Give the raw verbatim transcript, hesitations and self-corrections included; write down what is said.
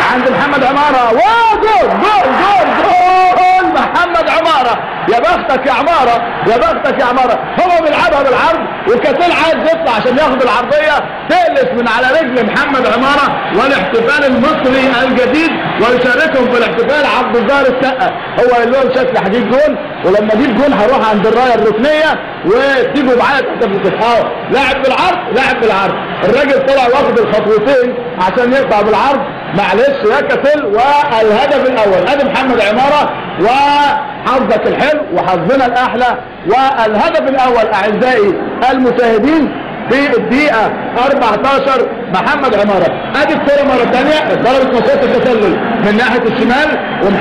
عند محمد عماره، وجول جول جول جول محمد عماره. يا بختك يا عماره، يا بختك يا عماره. هو بيلعبها بالعرض وكاسيل عايز يطلع عشان ياخد العرضيه، تقلش من على رجل محمد عماره. والاحتفال المصري الجديد، ويشاركهم في الاحتفال عبد الظاهر السقا. هو قال لهم شكل هجيب جول، ولما اجيب جول هروح عند الرايه الركنيه وتيجوا معايا تحتفلوا تتحاور. لاعب بالعرض، لاعب بالعرض. الراجل طلع واخد الخطوتين عشان يقطع بالعرض، معلش يا كاسيل. والهدف الاول ادي محمد عماره، وحظك الحلو وحظنا الاحلى. والهدف الاول اعزائي المشاهدين في الدقيقه أربعتاشر محمد عماره. ادي الكره مره ثانيه ضربت مسافه التسلل من ناحيه الشمال.